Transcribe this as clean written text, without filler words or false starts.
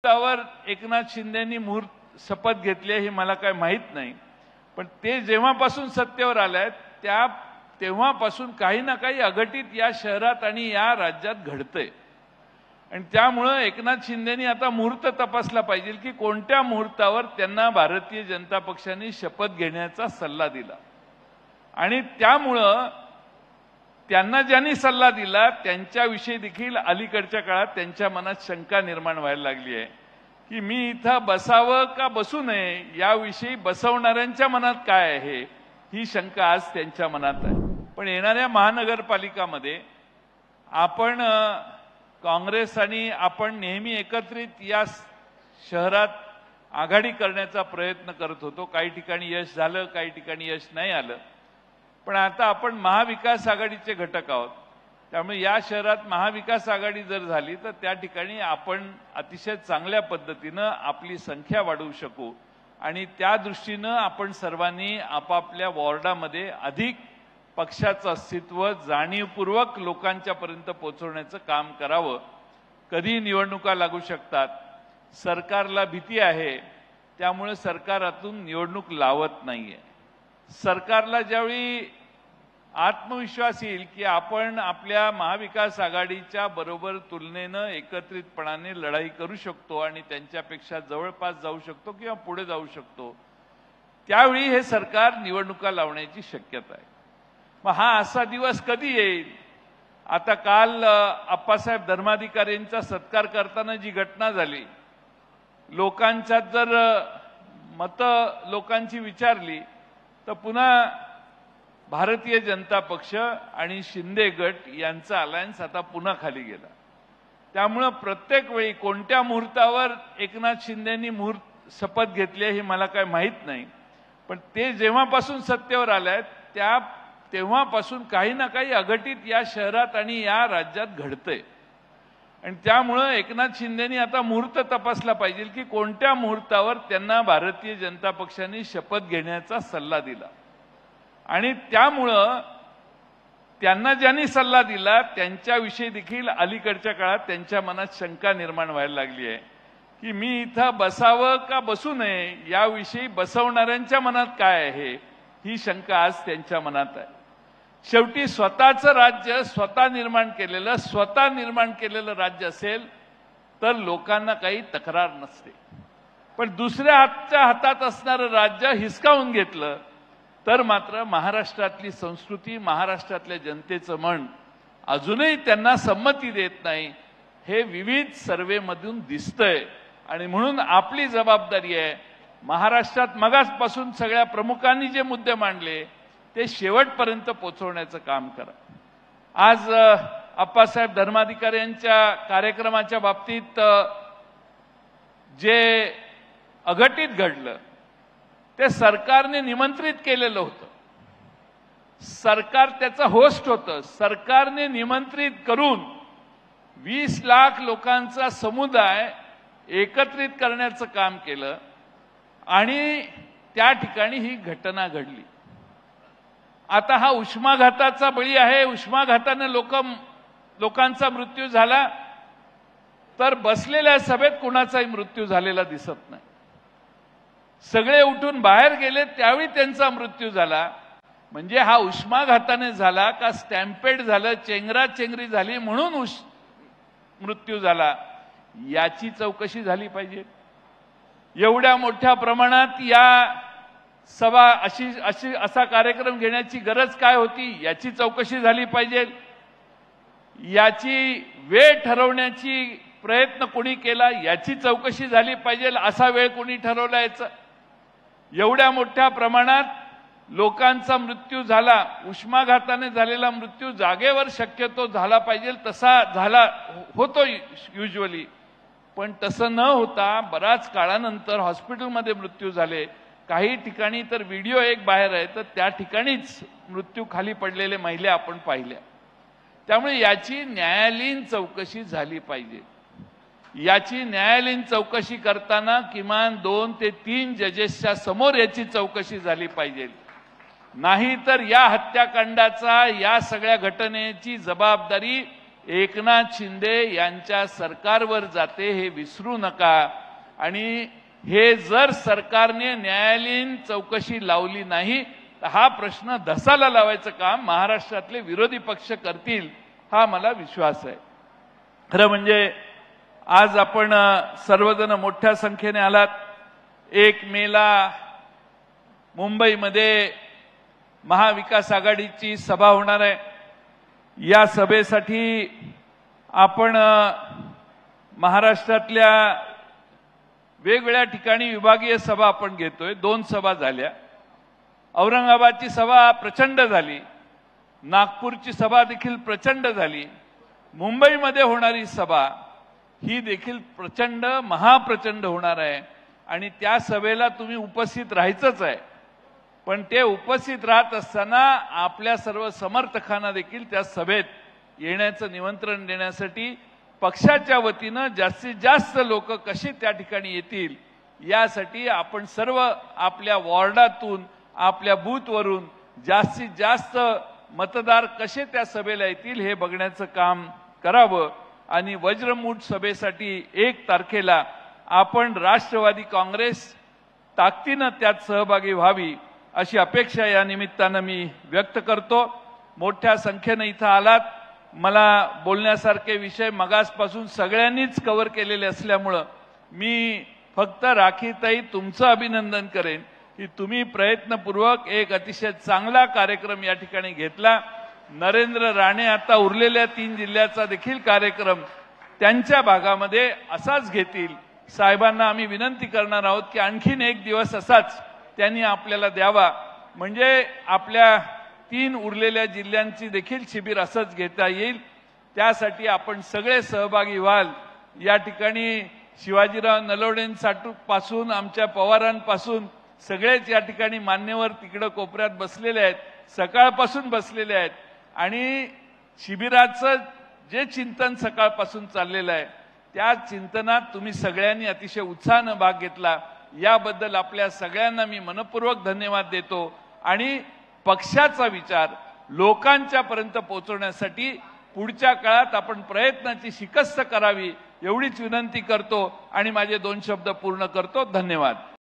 मुहूर्तावर एकनाथ शिंदेंनी शपथ घेतली हे मला काय माहित नाही, पण ते जेव्हापासून सत्तेवर आलेत तेव्हापासून काही ना काही अघटित या शहरात आणि या राज्यात घडतंय. आणि त्यामुळे एकनाथ शिंदेंनी आता मुहूर्त तपासला पाहिजे की कोणत्या मुहूर्तावर त्यांना भारतीय जनता पक्षाने शपथ घेण्याचा सल्ला दिला. आणि त्यामुळे त्यांना ज्यांनी सल्ला दिला त्यांच्याविषयी देखील अलीकडच्या काळात त्यांच्या मनात शंका निर्माण व्हायला लागली आहे की मी इथं बसावं का बसू नये, याविषयी बसवणाऱ्यांच्या मनात काय आहे ही शंका आज त्यांच्या मनात आहे. पण येणाऱ्या महानगरपालिकामध्ये आपण काँग्रेस आणि आपण नेहमी एकत्रित या शहरात आघाडी करण्याचा प्रयत्न करत होतो. काही ठिकाणी यश झालं, काही ठिकाणी यश नाही आलं, पण आता आपण महाविकास आघाडीचे घटक आहोत. त्यामुळे या शहरात महाविकास आघाडी जर झाली तर त्या ठिकाणी आपण अतिशय चांगल्या पद्धतीनं आपली संख्या वाढवू शकू आणि त्या दृष्टीनं आपण सर्वांनी आपापल्या वॉर्डामध्ये अधिक पक्षाचं अस्तित्व जाणीवपूर्वक लोकांच्यापर्यंत पोहोचवण्याचं काम करावं. कधी निवडणुका लागू शकतात, सरकारला भीती आहे, त्यामुळे सरकारातून निवडणूक लावत नाहीये. सरकारला ज्यावेळी आत्मविश्वास येईल की आपण आपल्या महाविकास आघाडीच्या बरोबर तुलनेनं एकत्रितपणाने लढाई करू शकतो आणि त्यांच्यापेक्षा जवळपास जाऊ शकतो किंवा पुढे जाऊ शकतो, त्यावेळी हे सरकार निवडणुका लावण्याची शक्यता आहे. मग हा असा दिवस कधी येईल? आता काल अप्पासाहेब धर्माधिकाऱ्यांचा सत्कार करताना जी घटना झाली, लोकांच्यात जर मतं लोकांची विचारली तर पुन्हा भारतीय जनता पक्ष आणि शिंदे गट यांचा अलायन्स आता पुन्हा खाली गेला. त्यामुळे प्रत्येक वेळी कोणत्या मुहूर्तावर एकनाथ शिंदेंनी शपथ घेतली हे मला काय माहित नाही, पण ते जेव्हापासून सत्तेवर आलेत तेव्हापासून काही ना काही अघटित या शहरात आणि या राज्यात घडतंय. आणि त्यामुळे एकनाथ शिंदेंनी आता मुहूर्त तपासला पाहिजे की कोणत्या मुहूर्तावर त्यांना भारतीय जनता पक्षाने शपथ घेण्याचा सल्ला दिला. आणि त्यामुळे त्यांना ज्यांनी सल्ला दिला त्यांच्याविषयी देखील अलीकडच्या काळात त्यांच्या मनात शंका निर्माण व्हायला लागली आहे की मी इथं बसावं का बसू नये, याविषयी बसवणाऱ्यांच्या मनात काय आहे ही शंका आज त्यांच्या मनात आहे. शेवटी स्वतःचं राज्य स्वतः निर्माण केलेलं राज्य असेल तर लोकांना काही तक्रार नसते, पण दुसऱ्या हातात असणारं राज्य हिसकावून घेतलं तर मात्र महाराष्ट्रातली संस्कृती, महाराष्ट्रातल्या जनतेचं मन अजूनही त्यांना संमती देत नाही, हे विविध सर्वेमधून दिसतंय. आणि म्हणून आपली जबाबदारी आहे महाराष्ट्रात मगाचपासून सगळ्या प्रमुखांनी जे मुद्दे मांडले ते शेवटपर्यंत पोहोचवण्याचं काम करा. आज अप्पासाहेब धर्माधिकारी यांच्या कार्यक्रमाच्या बाबतीत जे अघटित घडलं ते सरकारने निमंत्रित केलेलं होतं. सरकार त्याचा होस्ट होतं. सरकारने निमंत्रित करून 20 लाख लोकांचा समुदाय एकत्रित करण्याचं काम केलं आणि त्या ठिकाणी ही घटना घडली. आता हा उष्माघाताचा बळी आहे. उष्माघाताने लोकांचा मृत्यू झाला तर बसलेल्या सभेत कुणाचाही मृत्यू झालेला दिसत नाही. सगळे उठून बाहेर गेले त्यावेळी त्यांचा मृत्यू झाला. म्हणजे हा उष्माघाताने झाला का स्टॅम्पेड झालं, चेंगराचेंगरी झाली म्हणून मृत्यू झाला, याची चौकशी झाली पाहिजे. एवढ्या मोठ्या प्रमाणात या सभा असा कार्यक्रम घेण्याची गरज काय होती याची चौकशी झाली पाहिजे. याची वेळ ठरवण्याची प्रयत्न कोणी केला याची चौकशी झाली पाहिजे. असा वेळ कोणी ठरवला याचा? एवढ्या मोठ्या प्रमाणात लोकांचा मृत्यू झाला, उष्माघाताने झालेला मृत्यू जागेवर शक्यतो झाला पाहिजे तसा झाला होतो युजुअली, पण तसं न होता बराच काळानंतर हॉस्पिटलमध्ये मृत्यू झाले. काही ठिकाणी तर व्हिडिओ एक बाहेर आहे तर त्या ठिकाणीच मृत्यू खाली पडलेले महिला आपण पाहिल्या. त्यामुळे याची न्यायालयीन चौकशी झाली पाहिजे. याची न्यायालयीन चौकशी करताना किमान 2 ते 3 जजेसच्या समोर याची चौकशी झाली पाहिजे. नाहीतर या हत्याकांडाचा, या सगळ्या घटनेची जबाबदारी एकनाथ शिंदे यांच्या सरकारवर जाते हे विसरू नका। आणि हे जर सरकारने न्यायालयीन चौकशी लावली नाही तर हा प्रश्न धसाला लावायचं काम महाराष्ट्रातले विरोधी पक्ष करतील, हा मला विश्वास आहे। खरं म्हणजे आज आपण सर्वजण मोठ्या संख्येने आलात। 1 मेला मुंबईमध्ये महाविकास आघाडीची सभा होणार आहे। या सभेसाठी आपण महाराष्ट्रातल्या वेगवेगळ्या ठिकाणी विभागीय सभा आपण घेतोय। 2 सभा झाल्या। औरंगाबादची सभा प्रचंड झाली, नागपूरची सभा देखील प्रचंड झाली, मुंबईमध्ये होणारी सभा ही देखील प्रचंड महाप्रचंड होणार आहे। आणि त्या सभेला तुम्ही उपस्थित राहायचंच आहे। पण ते उपस्थित राहत असताना आपल्या सर्व समर्थकांना देखील त्या सभेत येण्याचं निमंत्रण देण्यासाठी पक्षाच्या वतीनं जास्तीत जास्त लोक कसे त्या ठिकाणी येतील यासाठी आपण सर्व आपल्या वॉर्डातून आपल्या बूथवरून जास्तीत जास्त मतदार कसे त्या सभेला येतील हे बघण्याचं काम करावं। आणि वज्रमूठ सभेसाठी 1 तारखेला आपण राष्ट्रवादी काँग्रेस ताकदीनं त्यात सहभागी व्हावी अशी अपेक्षा या निमित्तानं मी व्यक्त करतो। मोठ्या संख्येने इथं आलात। मला बोलण्यासारखे विषय मगासपासून सगळ्यांनीच कव्हर केलेले असल्यामुळं मी फक्त राखीताई तुमचं अभिनंदन करेन की तुम्ही प्रयत्नपूर्वक एक अतिशय चांगला कार्यक्रम या ठिकाणी घेतला। नरेंद्र राणे आता उरलेल्या 3 जिल्ह्याचा देखील कार्यक्रम त्यांच्या भागामध्ये असाच घेतील। साहेबांना आम्ही विनंती करणार आहोत की आणखीन 1 दिवस असाच त्यांनी आपल्याला द्यावा, म्हणजे आपल्या 3 उरलेल्या जिल्ह्यांची देखील शिबिर असंच घेता येईल। त्यासाठी आपण सगळे सहभागी व्हाल। या ठिकाणी शिवाजीराव नलवडेंपासून आमच्या पवारांपासून सगळेच या ठिकाणी मान्यवर तिकडे कोपऱ्यात बसलेले आहेत, सकाळपासून बसलेले आहेत। आणि शिबिराचं जे चिंतन सकाळपासून चाललेलं आहे त्या चिंतनात तुम्ही सगळ्यांनी अतिशय उत्साहाने भाग घेतला, याबद्दल आपल्या सगळ्यांना मी मनपूर्वक धन्यवाद देतो। आणि पक्षाचा विचार लोकांच्या पर्यंत पोहोचवण्यासाठी पुढच्या काळात आपण प्रयत्नाची शिकस्त करावी एवढीच विनंती करतो आणि माझे 2 शब्द पूर्ण करतो। धन्यवाद।